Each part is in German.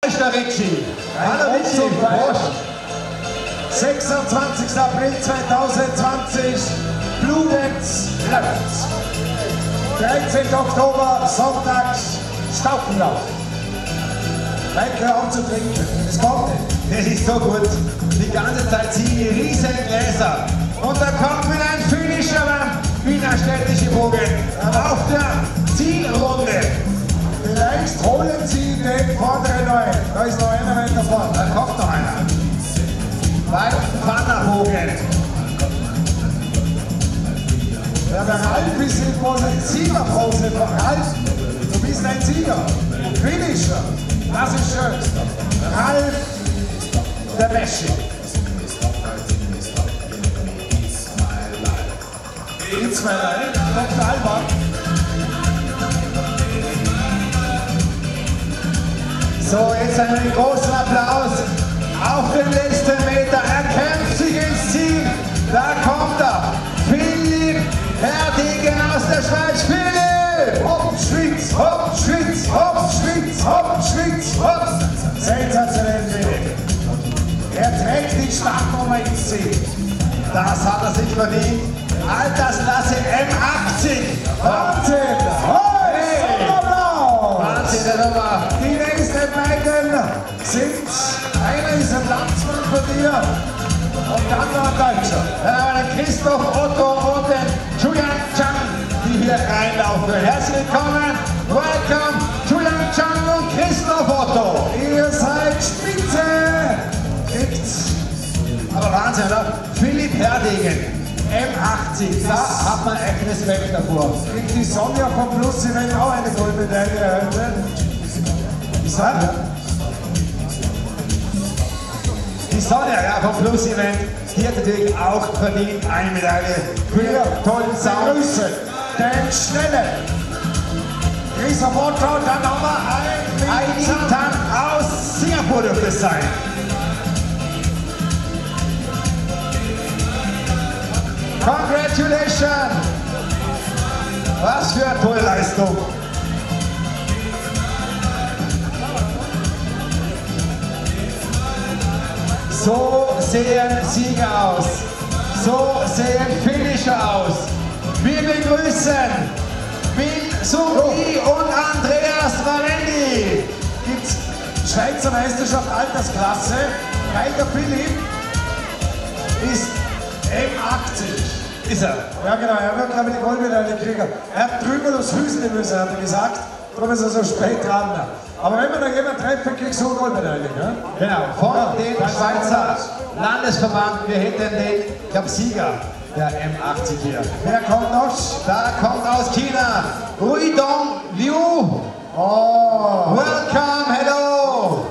Der Ricci. Hallo Ricci, Prost. 26. April 2020, Bludenz läuft. 13. Oktober, sonntags, Stauffenlauf. Lecker auf zu trinken, es kommt nicht. Das ist so gut. Die ganze Zeit ziehen die riesen Gläser. Und da kommt wieder ein Finisher beim Wiener Städtische Bogen auf der Zielrunde. Vielleicht holen Sie den vorderen neu. Da ist noch einer weiter vorne. Da kommt noch einer. Beim Pfannerbogen. Ja, der Ralf ist in der Siegerpose. Ralf, du bist ein Sieger. Finisher. Das ist schön. Ralf, der Wäsche. It's my life. Dr. Alba. So, jetzt einen großen Applaus auf den letzten Meter. Er kämpft sich ins Ziel. Da kommt er. Philipp Herdegen aus der Schweiz. Philipp! Hopp, Schwitz, hopp, Schwitz, hopp, Schwitz, hopp, Schwitz, hopp. Sensationell, Philipp. Er trägt die Startnummer ins Ziel. Das hat er sich verdient. Altersklasse M80. Wahnsinn! Hey! Sonderblau! Wahnsinn, der Nummer. Die nächsten beiden sind, einer ist ein Landsmann von dir und der andere ein Deutscher. Dann haben wir den Christoph Otto und den Julian Chang, die hier reinlaufen. Herzlich willkommen, welcome, Julian Chang und Christoph Otto. Ihr seid Spitze! Gibt's. Aber Wahnsinn, oder? Philipp Herdegen, M80, da hat man echt Respekt davor. Kriegt die Sonja vom Plus Event auch eine Goldmedaille heute? Die Sonja? Die Sonja, ja, vom Plus Event, die hat natürlich auch verdient eine Medaille für Wir tollen Sound. begrüßen den Schnellen. Christoph Otto, dann haben wir Ein Intan aus Singapur dürfte es sein. Congratulations! Was für eine tolle Leistung! So sehen Sieger aus. So sehen Finisher aus. Wir begrüßen Bill Sumpi und Andreas Valendi. Gibt's Schweizer Meisterschaft Altersklasse. Reiger Philipp ist M80. Ist er? Ja genau, er wird glaube ich die Goldmedaille kriegen. Er hat drüber das Hüsli müssen, hat er gesagt. Darum ist er so spät dran. Aber wenn wir noch jemanden treffen, kriegst du eine Goldmedaille. Ne? Genau, von Ja, dem das Schweizer Landesverband. Wir hätten den, ich glaube, Sieger der M80 hier. Wer kommt noch? Da kommt aus China Ruidong Liu. Oh, Welcome, hello.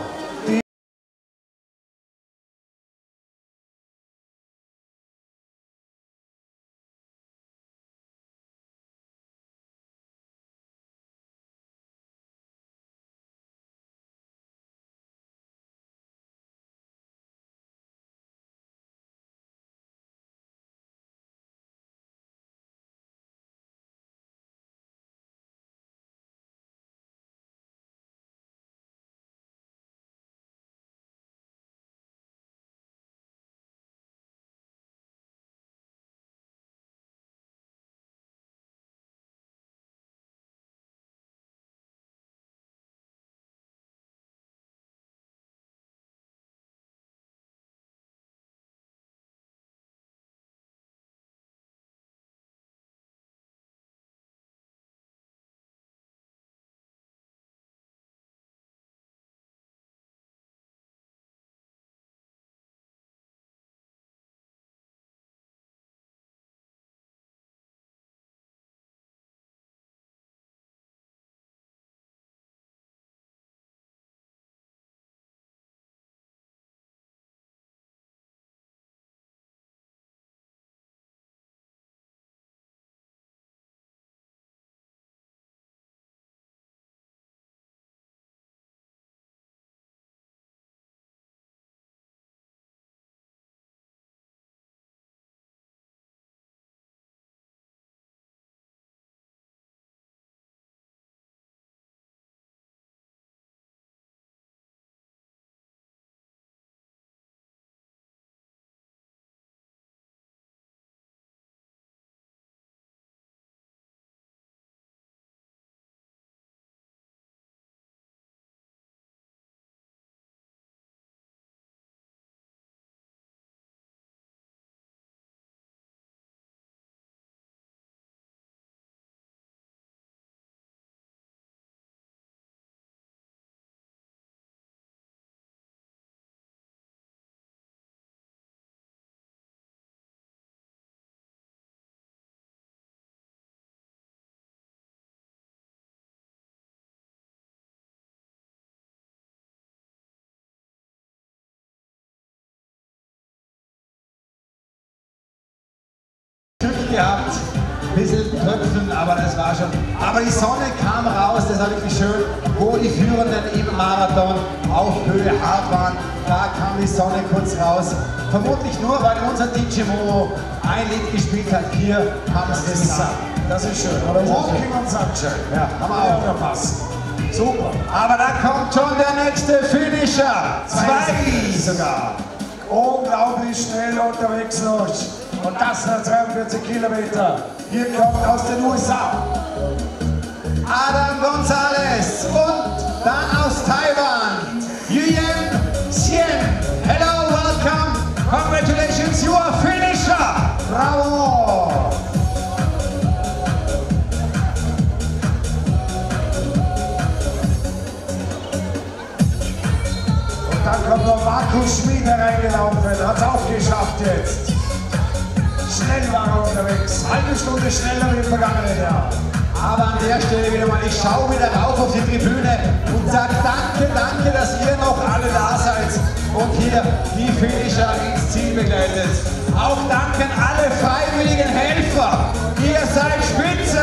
Glück gehabt. Ein bisschen Tröpfeln, aber das war schon. Aber die Sonne kam raus, das war wirklich schön, wo die Führenden im Marathon auf Höhe hart waren. Da kam die Sonne kurz raus. Vermutlich nur, weil unser DJ Momo ein Lied gespielt hat. Hier haben wir es gesagt. Das ist schön, oder? Walking on Sunshine. Ja, haben wir auch. Pass. Super. Aber da kommt schon der nächste Finisher. 2 sogar. Unglaublich schnell unterwegs los. Und das nach 42 Kilometer. Hier kommt aus den USA Adam Gonzalez und dann aus Taiwan, Yuyen Xian. Hello, welcome, congratulations, you are finisher. Bravo. Und dann kommt noch Markus Schmiede reingelaufen, hat es auch geschafft jetzt. Schnell war er unterwegs, halbe Stunde schneller wie im vergangenen Jahr. Aber an der Stelle wieder mal, ich schaue wieder rauf auf die Tribüne und sage danke, danke, dass ihr noch alle da seid und hier die Finisher ins Ziel begleitet. Auch danken alle freiwilligen Helfer, ihr seid spitze.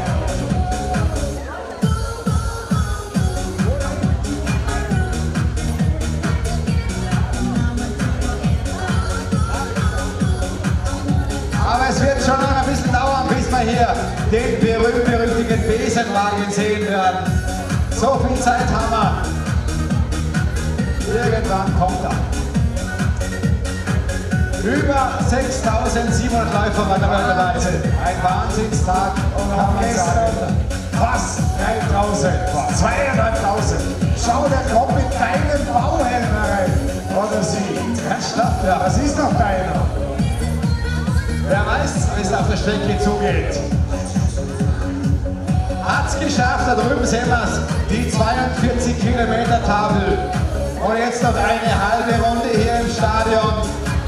Aber es wird schon noch ein bisschen dauern, bis wir hier den berühmt-berüchtigten Besenwagen sehen werden. So viel Zeit haben wir. Irgendwann kommt er. Über 6.700 Läufer waren dabei. Ein Wahnsinnstag. Und haben gestern fast 3.000, 2.500. Schau, der kommt mit deinem Bauhelm rein. Oder sie. Ja. Das ist noch deiner. Wer weiß, wie es auf der Strecke zugeht. Hat's geschafft, da drüben sehen wir es, die 42 Kilometer Tafel. Und jetzt noch eine halbe Runde hier im Stadion.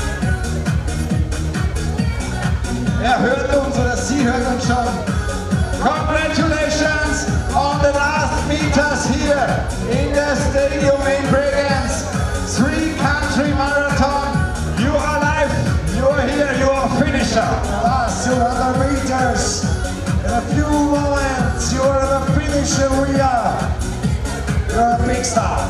Er hört uns oder sie hört uns schon. Congratulations on the last meters here in the stadium in Bregenz. 3-country marathon. You are alive, you are here, you are finisher. Last 200 meters. In a few moments, you are the finisher. We are. You're a big star.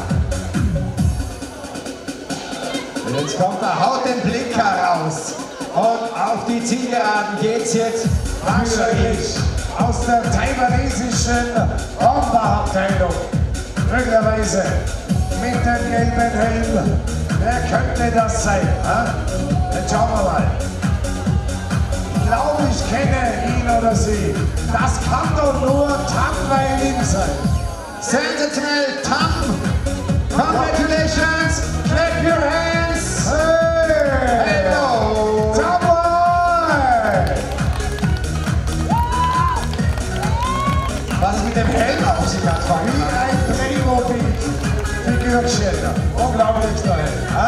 Jetzt kommt er, haut den Blick heraus. Und auf die Zielgeraden geht's jetzt. Wahrscheinlich aus der taiwanesischen Honda-Abteilung. Möglicherweise mit dem gelben Helm. Wer könnte das sein? Jetzt schauen wir mal. Ich glaube, ich kenne ihn oder sie. Das kann doch nur Tam Wai Lim sein. Sensationell, Tam. Congratulations. Clap your hands. Hey! Hello. Tam Wai! Was es mit dem Helm auf sich hat, Wie ein Playmobil-Figürchen. Unglaublich toll.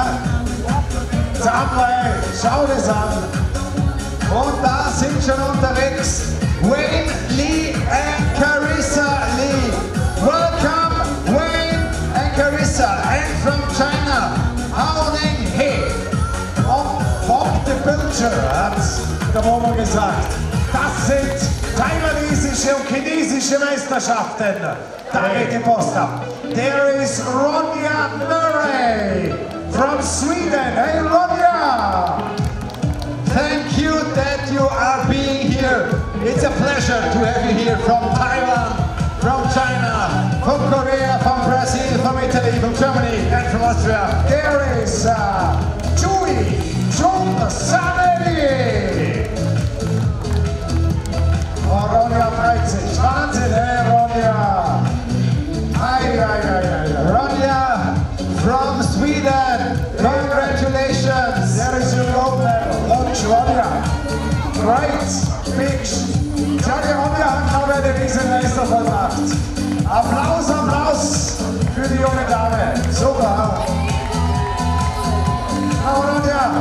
Tam Wai, schau das an. Und da sind schon unterwegs Wayne Lee and Carissa Lee. Welcome, Wayne and Carissa. And from China, Hao Ning He. Und Bob the Butcher hat der Momo gesagt, das sind taiwanesische und chinesische Meisterschaften. Da geht die Post ab. There is Ronja Murray from Sweden. Hey Ronja! Thank you that you are being here. It's a pleasure to have you here from Taiwan, from China, from Korea, from Brazil, from Italy, from Germany and from Austria. There is Chui Chung Saneli. Oh, Ronja freut sich. Wahnsinn, hey Ronja. Ronja from Sweden, congratulations. There is your gold medal. Look, Ronja. Great, big. Schau, die Ronja hat noch eine Riesenmeister verbracht. Applaus, Applaus für die junge Dame. Super. Na, Ronja.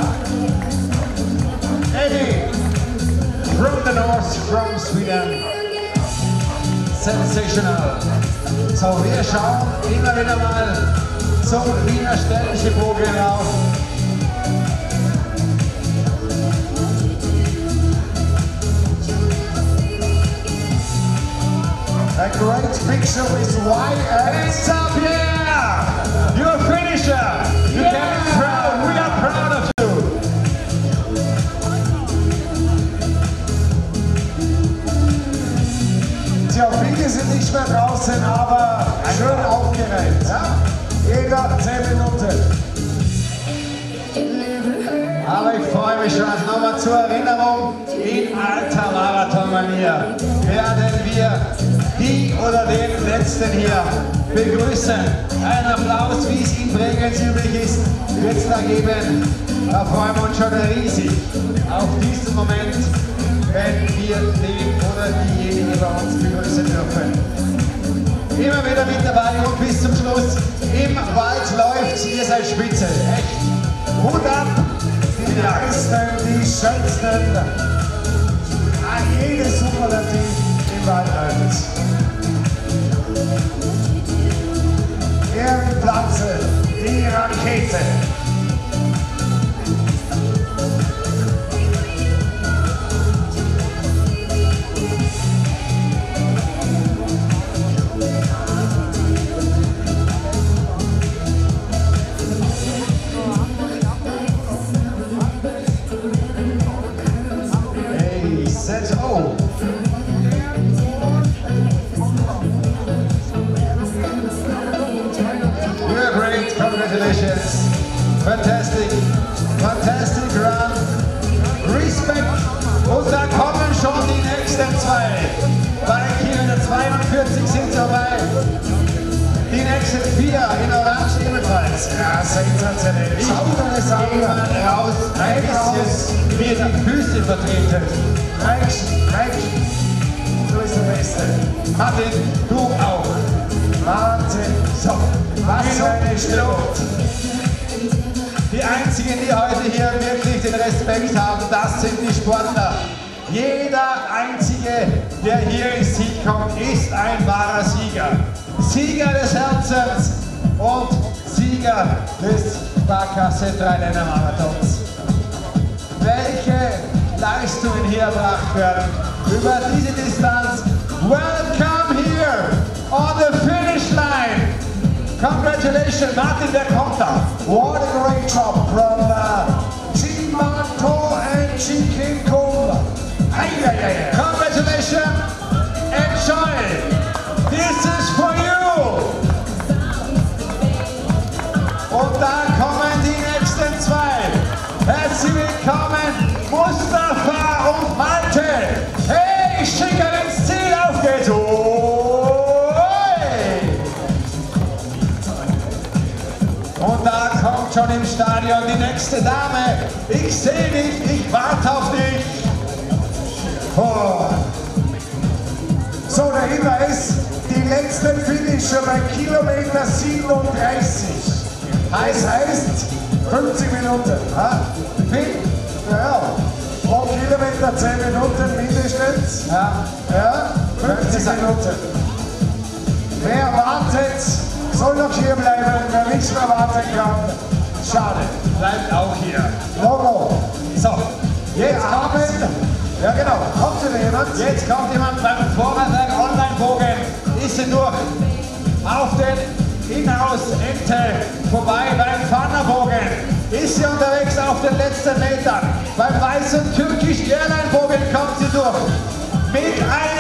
Eddie from the north, from Sweden. Sensational. So, wir schauen immer wieder mal zum Wiener Städtchen-Bogen auf. A great picture with white Hands up, yeah! You're a finisher! You can be proud! We are proud of you! Tja, viele sind nicht mehr draußen, aber schön aufgereiht. Ja? Jeder 10 Minuten. Aber ich freue mich schon, also nochmal zur Erinnerung, in alter Marathon-Manier werden wir die oder den Letzten hier begrüßen. Ein Applaus, wie es in Bregenz üblich ist, wird es da geben. Da freuen wir uns schon riesig auf diesen Moment, wenn wir den oder diejenigen bei uns begrüßen dürfen. Immer wieder mit dabei und bis zum Schluss. Im Wald läuft, ihr seid spitze. Echt, Hut ab! Die Besten, die Schönsten, jedes Superlativ im Wald läuft. Ehrenplatze, die Rakete. Oh. You're great, congratulations. Fantastic, fantastic run. Respect. Und da kommen schon die nächsten zwei. Bei Kilometer 42 sind dabei. Die nächsten 4 in Orange ebenfalls. Ja, sensationell. Ich gehe mal raus, ein bisschen wie die Füße vertreten. Rechts. Du bist der Beste. Martin, du auch. Wahnsinn. So, Was für eine Stimmung. die einzigen, die heute hier wirklich den Respekt haben, das sind die Sportler. Jeder Einzige, der hier ins Ziel kommt, ist ein wahrer Sieger. Sieger des Herzens und Sieger des Sparkasse Dreilänner Marathons. Welche Leistungen hier erbracht werden über diese Distanz. Welcome here on the finish line. Congratulations, Martin, wer kommt da? What a great job from Team Manto and Chicken Cola. Congratulations, enjoy. This is for you. Und da kommen die nächsten zwei. Herzlich willkommen, Mustafa und Malte. Hey, Schicker ins Ziel, auf geht's. Und da kommt schon im Stadion die nächste Dame. Ich sehe dich, ich warte auf dich. Oh. So, dahinter ist die letzte Finisher bei Kilometer 37. Das heißt 50 Minuten. Ja, pro Kilometer 10 Minuten mindestens. Ja, 50 Minuten. Wer wartet, soll noch hier bleiben. Wer nichts mehr warten kann, schade. Bleibt auch hier. Logo. So, jetzt kommt, Ja genau, kommt wieder jemand? jetzt kommt jemand beim Vorarlberg Online-Bogen. Ist sie durch auf den Inhouse-Ente vorbei beim Pfannerbogen. Ist sie unterwegs auf den letzten Metern. Beim weißen türkischen Airline-Bogen kommt sie durch. Mit